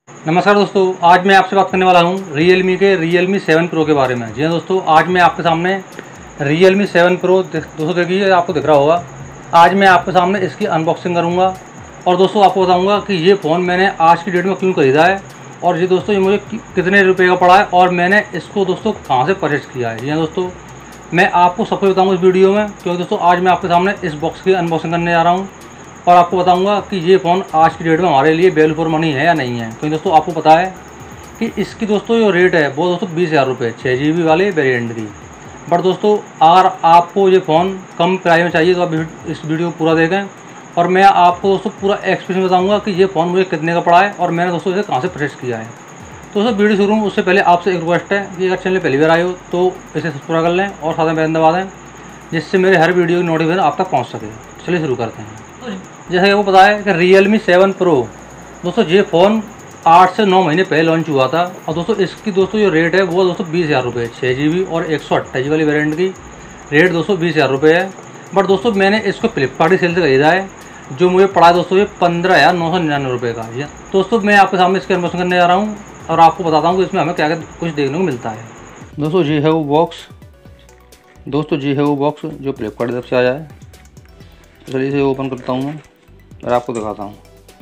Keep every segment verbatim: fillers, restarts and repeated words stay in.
नमस्कार दोस्तों, आज मैं आपसे बात करने वाला हूं Realme के Realme सेवन Pro के बारे में। जी हाँ दोस्तों, आज मैं आपके सामने Realme सेवन Pro दोस्तों देखिए, आपको दिख रहा होगा। आज मैं आपके सामने इसकी अनबॉक्सिंग करूंगा और दोस्तों आपको बताऊंगा कि ये फ़ोन मैंने आज की डेट में क्यों खरीदा है और ये दोस्तों ये मुझे कितने रुपये का पड़ा है और मैंने इसको दोस्तों कहाँ से परचेज किया है। जी हाँ दोस्तों, मैं आपको सब कुछ बताऊँगा इस वीडियो में, क्योंकि दोस्तों आज मैं आपके सामने इस बॉक्स की अनबॉक्सिंग करने जा रहा हूँ और आपको बताऊंगा कि ये फ़ोन आज की डेट में हमारे लिए वैल्यू फॉर मनी है या नहीं है। क्योंकि दोस्तों आपको पता है कि इसकी दोस्तों जो रेट है वो दोस्तों बीस हज़ार रुपये छः जी बी वाले वेरिएंट की। बट दोस्तों अगर आपको ये फ़ोन कम प्राइस में चाहिए तो आप इस वीडियो को पूरा देखें और मैं आपको दोस्तों पूरा एक्सपीरियंस बताऊँगा कि ये फ़ोन मुझे कितने का पड़ा है और मैंने दोस्तों इसे कहाँ से परचेस किया है। तो दोस्तों वीडियो शुरू उससे पहले आपसे एक रिक्वेस्ट है कि अगर चैनल पहली बार आए हो तो इसे सब्सक्राइब कर लें और साथ में बेल दबा दें, जिससे मेरे हर वीडियो की नोटिफिकेशन आप तक पहुँच सके। चलिए शुरू करते हैं। जैसे कि आपको पता है कि Realme सेवन Pro दोस्तों ये फ़ोन आठ से नौ महीने पहले लॉन्च हुआ था और दोस्तों इसकी दोस्तों जो रेट है वो दोस्तों बीस हज़ार रुपये छः जी बी और एक सौ अट्ठाईस वाली वेरिएंट की रेट दोस्तों बीस हज़ार रुपये है। बट दोस्तों मैंने इसको फ्लिपकार्ट की सेल से खरीदा है, जो मुझे पड़ा दोस्तों ये पंद्रह हज़ार नौ सौ निन्यानवे रुपये का। ये दोस्तों मैं आपके सामने इसकी अनबॉक्सिंग करने जा रहा हूँ और आपको बताता हूँ कि इसमें हमें क्या क्या कुछ देखने को मिलता है। दोस्तों जी है वो बॉक्स दोस्तों जी है वो बॉक्स जो फ्लिपकार्ट की तरफ से आया है। चलिए इसे ओपन करता हूँ मैं और आपको दिखाता हूँ।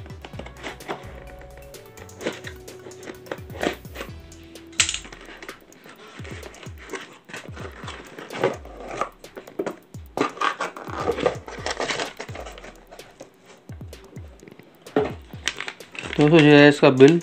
दोस्तों ये है इसका बिल,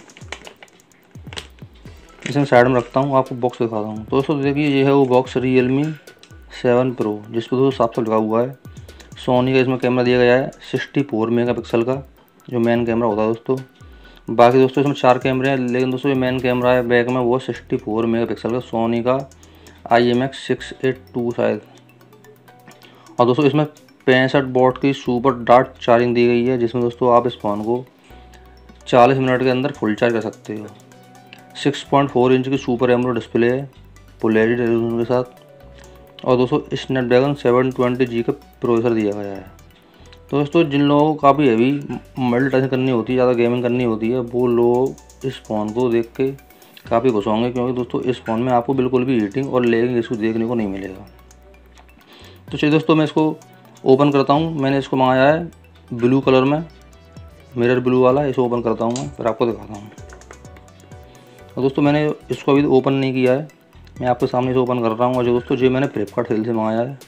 इसे मैं साइड में रखता हूँ, आपको बॉक्स दिखाता हूँ। दोस्तों देखिए ये है वो बॉक्स Realme सेवन Pro, जिस पर दोस्तों साफ साफ लिखा हुआ है सोनी का इसमें कैमरा दिया गया है सिक्सटी फोर मेगापिक्सल का, जो मेन कैमरा होता है दोस्तों। बाकी दोस्तों इसमें चार कैमरे हैं, लेकिन दोस्तों ये मेन कैमरा है बैक में वो सिक्सटी फोर मेगापिक्सल का सोनी का I M X six eight two शायद। और दोस्तों इसमें पैंसठ वॉट की सुपर डार्ट चार्जिंग दी गई है, जिसमें दोस्तों आप इस फ़ोन को चालीस मिनट के अंदर फुल चार्ज कर सकते हो। सिक्स पॉइंट फोर इंच की सुपर एमोलेड डिस्प्ले है फुल एच डी रेजोल्यूशन के साथ। और दोस्तों स्नैपड्रैगन सेवन ट्वेंटी जी का प्रोसेसर दिया गया है। तो दोस्तों जिन लोगों को काफ़ी हैवी मल्टीटास्किंग करनी होती है, ज़्यादा गेमिंग करनी होती है, वो लोग इस फ़ोन को देख के काफ़ी खुश होंगे, क्योंकि दोस्तों इस फ़ोन में आपको बिल्कुल भी हीटिंग और लैगिंग इशू देखने को नहीं मिलेगा। तो चलिए दोस्तों मैं इसको ओपन करता हूँ। मैंने इसको मंगाया है ब्लू कलर में, मिरर ब्लू वाला। इसे ओपन करता हूँ मैं, फिर आपको दिखाता हूँ। और दोस्तों मैंने इसको अभी ओपन नहीं किया है, मैं आपके सामने इसे ओपन कर रहा हूँ। और जो दोस्तों जो मैंने फ्लिपकार्ट सेल से मंगाया है,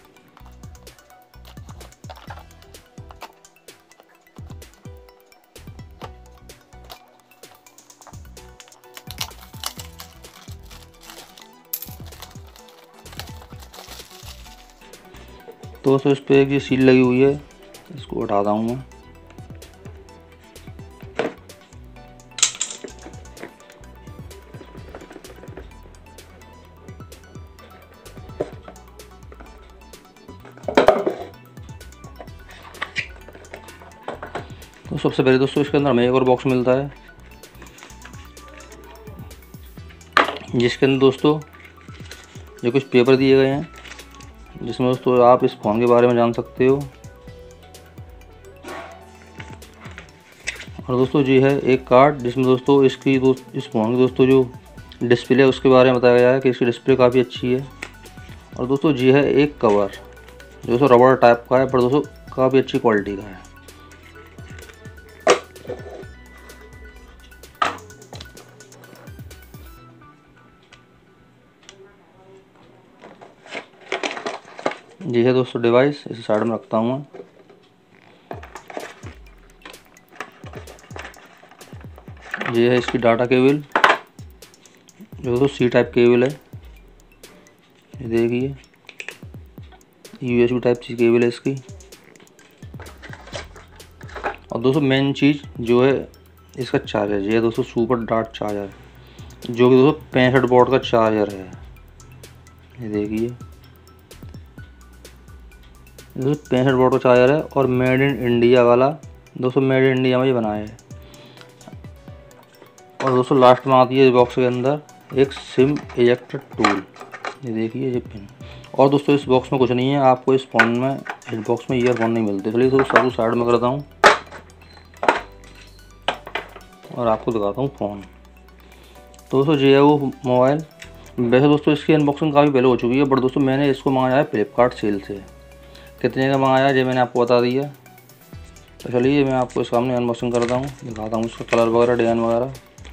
तो दोस्तों इस पर एक ये सील लगी हुई है, इसको हटाता हूँ मैं। तो सबसे पहले दोस्तों इसके अंदर हमें एक और बॉक्स मिलता है, जिसके अंदर दोस्तों जो कुछ पेपर दिए गए हैं, जिसमें दोस्तों आप इस फ़ोन के बारे में जान सकते हो। और दोस्तों जी है एक कार्ड, जिसमें दोस्तों इसकी दोस्त इस फ़ोन की दोस्तों जो डिस्प्ले है उसके बारे में बताया गया है कि इसकी डिस्प्ले काफ़ी अच्छी है। और दोस्तों जी है एक कवर, जो दोस्तों रबड़ टाइप का है, पर दोस्तों काफ़ी अच्छी क्वालिटी का है। जी है दोस्तों डिवाइस, इसे साइड में रखता हूँ मैं। ये है इसकी डाटा केबल, जो दोस्तों सी टाइप केबल है, ये देखिए यूएसबी टाइप सी केबल है इसकी। और दोस्तों मेन चीज़ जो है इसका चार्जर, ये है दोस्तों सुपर डार्ट चार्जर, जो कि दोस्तों पैंसठ वॉट का चार्जर है। ये देखिए दोस्तों पैंसठ वॉट का चार्जर है और मेड इन इंडिया वाला, दोस्तों मेड इन इंडिया में ये बनाया है। और दोस्तों लास्ट में आती है इस बॉक्स के अंदर एक सिम इजेक्टर टूल, ये देखिए ये पिन। और दोस्तों इस बॉक्स में कुछ नहीं है, आपको इस फ़ोन में इस बॉक्स में ईयरफोन नहीं मिलते। चलिए दोस्तों सब साइड में करता हूँ और आपको दिखाता हूँ फ़ोन। तो दोस्तों ये है वो मोबाइल। वैसे दोस्तों इसकी अनबॉक्सिंग काफ़ी पहले हो चुकी है, बट दोस्तों मैंने इसको मंगाया है फ्लिपकार्ट सेल से। कितने का मंगाया है ये मैंने आपको बता दिया। तो चलिए मैं आपको इस सामने अनबॉक्सिंग करता हूँ, दिखाता हूँ इसका कलर वगैरह, डिज़ाइन वगैरह।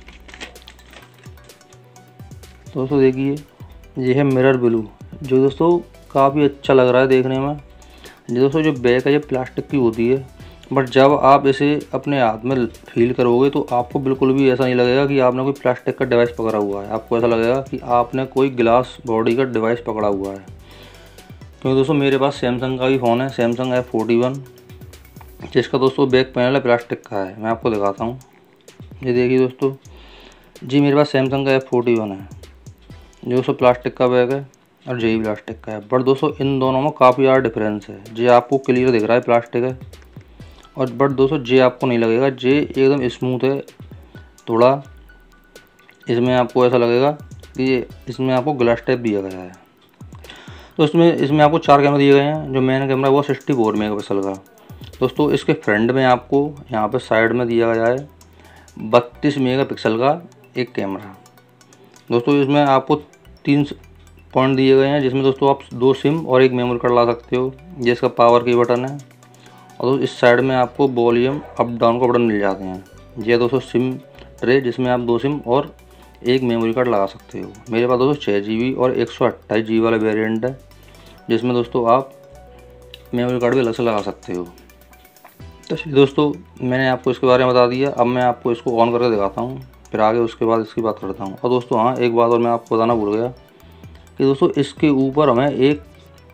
दोस्तों देखिए ये है मिरर ब्लू, जो दोस्तों काफ़ी अच्छा लग रहा है देखने में। ये दोस्तों जो बैक है ये प्लास्टिक की होती है, बट जब आप इसे अपने हाथ में फील करोगे तो आपको बिल्कुल भी ऐसा नहीं लगेगा कि आपने कोई प्लास्टिक का डिवाइस पकड़ा हुआ है। आपको ऐसा लगेगा कि आपने कोई ग्लास बॉडी का डिवाइस पकड़ा हुआ है। क्योंकि दोस्तों मेरे पास सैमसंग का भी फ़ोन है, सैमसंग एफ फोर्टी वन, जिसका दोस्तों बैक पैनल है प्लास्टिक का है। मैं आपको दिखाता हूँ, ये देखिए दोस्तों जी मेरे पास सैमसंग का एफ फोर्टी वन है, जो दोस्तों प्लास्टिक का बैग है और जे प्लास्टिक का है। बट दोस्तों इन दोनों में काफ़ी ज़्यादा डिफरेंस है। जे आपको क्लियर दिख रहा है प्लास्टिक है, और बट दोस्तों जे आपको नहीं लगेगा, जे एकदम स्मूथ है थोड़ा। इसमें आपको ऐसा लगेगा कि इसमें आपको ग्लास टाइप दिया गया है। तो इसमें इसमें आपको चार कैमरे दिए गए हैं। जो मेन कैमरा है वो सिक्सटी फोर मेगा पिक्सल का। दोस्तों इसके फ्रंट में आपको यहाँ पे साइड में दिया गया है बत्तीस मेगा पिक्सल का एक कैमरा। दोस्तों इसमें आपको तीन पॉइंट दिए गए हैं, जिसमें दोस्तों आप दो सिम और एक मेमोरी कार्ड ला सकते हो। ये इसका पावर की बटन है, और दोस्तों इस साइड में आपको वॉल्यूम अप डाउन का बटन मिल जाते हैं। ये दोस्तों सिम ट्रे, जिसमें आप दो सिम और एक मेमोरी कार्ड लगा सकते हो। मेरे पास दोस्तों छः जी बी और एक सौ अट्ठाईस जी बी वाला वेरिएंट है, जिसमें दोस्तों आप मेमोरी कार्ड भी अलग से लगा सकते हो। तो चलिए दोस्तों मैंने आपको इसके बारे में बता दिया। अब मैं आपको इसको ऑन करके दिखाता हूँ, फिर आगे उसके बाद इसकी बात करता हूँ। और दोस्तों हाँ एक बात और मैं आपको बताना भूल गया कि दोस्तों इसके ऊपर हमें एक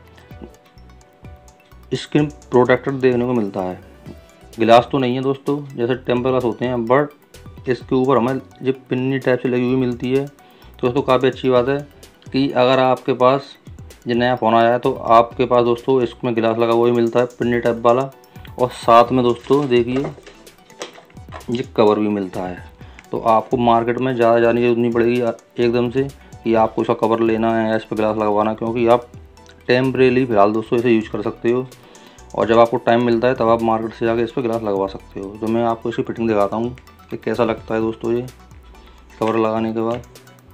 स्क्रीन प्रोटेक्टर देखने को मिलता है। गिलास तो नहीं है दोस्तों जैसे टेम्पर ग्लास होते हैं, बट इसके ऊपर हमें जो पिन्नी टाइप से लगी हुई मिलती है। तो दोस्तों काफ़ी अच्छी बात है कि अगर आपके पास जो नया फ़ोन आया है तो आपके पास दोस्तों इसमें गिलास लगा हुआ ही मिलता है पिन्नी टाइप वाला, और साथ में दोस्तों देखिए ये कवर भी मिलता है। तो आपको मार्केट में ज़्यादा जाने की जरूरत नहीं पड़ेगी एकदम से कि आपको इसका कवर लेना है या इस पर ग्लास लगवाना, क्योंकि आप टेम्परेली फिलहाल दोस्तों इसे यूज कर सकते हो, और जब आपको टाइम मिलता है तब आप मार्केट से जाकर इस पर ग्लास लगवा सकते हो। तो मैं आपको इसकी फिटिंग दिखाता हूँ कि कैसा लगता है दोस्तों ये कवर लगाने के बाद।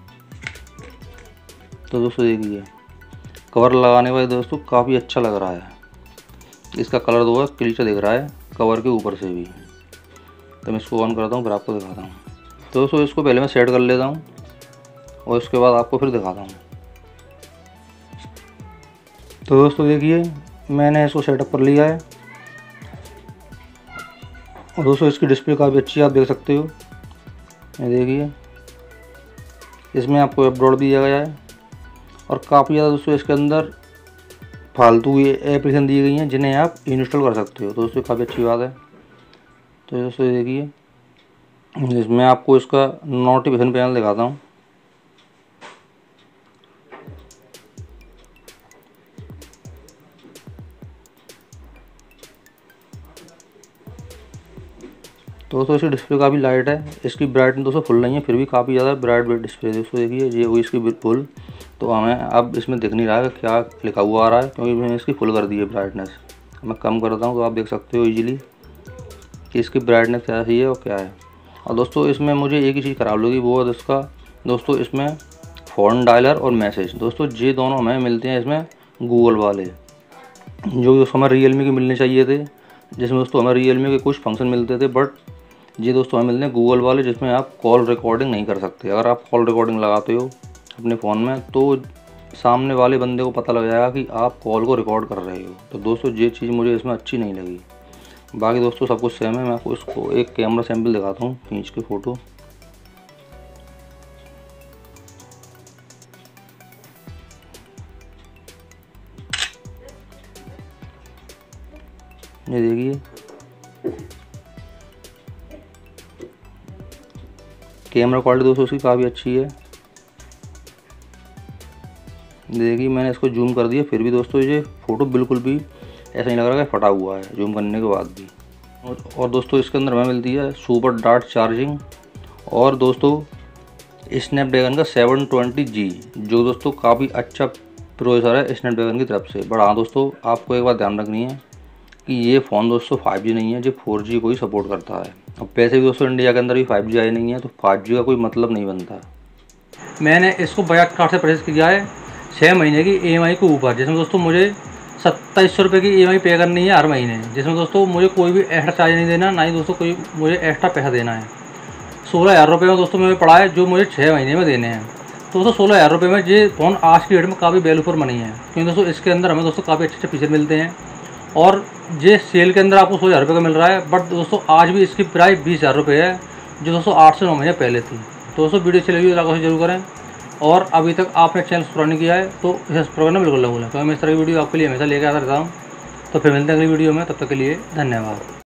तो दोस्तों देखिए कवर लगाने के बाद दोस्तों काफ़ी अच्छा लग रहा है। इसका कलर दो क्लियर दिख रहा है कवर के ऊपर से भी। तो मैं इसको ऑन करता हूँ फिर आपको दिखाता हूँ। तो दोस्तों इसको पहले मैं सेट कर लेता हूँ और उसके बाद आपको फिर दिखाता हूँ। तो दोस्तों देखिए मैंने इसको सेटअप कर लिया है, और दोस्तों इसकी डिस्प्ले काफ़ी अच्छी है, आप देख सकते हो। ये देखिए इसमें आपको एप्रोड भी दिया गया है, और काफ़ी ज़्यादा दोस्तों इसके अंदर फालतू ये एप्लीकेशन दी गई हैं जिन्हें आप इंस्टॉल कर सकते हो। तो दोस्तों काफ़ी अच्छी बात है। तो दोस्तों देखिए इसमें आपको इसका नोटिफिकेशन पैनल दिखाता हूँ। तो दोस्तों इसकी डिस्प्ले काफ़ी लाइट है। इसकी ब्राइटनेस दोस्तों फुल नहीं है, फिर भी काफ़ी ज़्यादा ब्राइट डिस्प्ले है। दोस्तों देखिए ये हुई इसकी फुल। तो हमें अब इसमें दिख नहीं रहा है क्या लिखा हुआ आ रहा है, क्योंकि मैंने इसकी फुल कर दी है ब्राइटनेस। मैं कम करता हूँ तो आप देख सकते हो इजीली कि इसकी ब्राइटनेस क्या है और क्या है। और दोस्तों इसमें मुझे एक ही चीज़ खराब लगी, वो है इसका दोस्तों इसमें फ़ोन डायलर और मैसेज। दोस्तों ये दोनों हमें मिलते हैं इसमें गूगल वाले, जो दोस्तों हमें रियलमी के मिलने चाहिए थे, जिसमें दोस्तों हमें रियलमी के कुछ फंक्शन मिलते थे, बट ये दोस्तों हमें मिलते हैं गूगल वाले, जिसमें आप कॉल रिकॉर्डिंग नहीं कर सकते। अगर आप कॉल रिकॉर्डिंग लगाते हो अपने फ़ोन में तो सामने वाले बंदे को पता लग जाएगा कि आप कॉल को रिकॉर्ड कर रहे हो। तो दोस्तों ये चीज़ मुझे इसमें अच्छी नहीं लगी। बाकी दोस्तों सब कुछ सेम है। मैं आपको इसको एक कैमरा सैंपल दिखाता हूँ खींच के फ़ोटो। ये देखिए कैमरा क्वालिटी दोस्तों उसकी काफ़ी अच्छी है। देखिए मैंने इसको जूम कर दिया, फिर भी दोस्तों ये फ़ोटो बिल्कुल भी ऐसा नहीं लग रहा कि फटा हुआ है जूम करने के बाद भी। और दोस्तों इसके अंदर हमें मिलती है सुपर डार्ट चार्जिंग, और दोस्तों स्नैपड्रैगन का सेवन ट्वेंटी जी, जो दोस्तों काफ़ी अच्छा प्रोसेसर है स्नैपड्रैगन की तरफ से। बट हाँ दोस्तों आपको एक बात ध्यान रखनी है कि ये फ़ोन दोस्तों फाइव जी नहीं है, जो फोर जी को ही सपोर्ट करता है। अब पैसे भी दोस्तों इंडिया के अंदर भी फाइव जी आई नहीं है, तो फाइव जी का कोई मतलब नहीं बनता। मैंने इसको बजाज कार्ड से परचेस किया है छः महीने की ई एम आई के ऊपर, जिसमें दोस्तों मुझे सत्ताईस सौ रुपये की ई एम आई पे करनी है हर महीने, जिसमें दोस्तों मुझे कोई भी एक्स्ट्रा चार्ज नहीं देना, ना ही दोस्तों कोई मुझे एक्स्ट्रा पैसा देना है। सोलह हज़ार रुपये में दोस्तों मुझे पड़ा है, जो मुझे छः महीने में देने हैं। तो दोस्तों सोलह हज़ार रुपये में ये फ़ोन आज की डेट में काफ़ी वैल्यू फॉर मनी है, क्योंकि दोस्तों इसके अंदर हमें दोस्तों काफ़ी अच्छे अच्छे फीचर मिलते हैं। और ये सेल के अंदर आपको सोलह हज़ार रुपये का मिल रहा है, बट दोस्तों आज भी इसकी प्राइस बीस हज़ार रुपये है, जो दोस्तों आठ से नौ महीने पहले थी। तो दोस्तों वीडियो अच्छी लगी तो लाइक जरूर करें, और अभी तक आपने चैनल सब्सक्राइब नहीं किया है तो इसे सब्सक्राइब करना बिल्कुल ना भूलें, क्योंकि मैं इस तरह की वीडियो आपके लिए हमेशा लेकर आता रहता हूँ। तो फिर मिलते हैं अगली वीडियो में, तब तक के लिए धन्यवाद।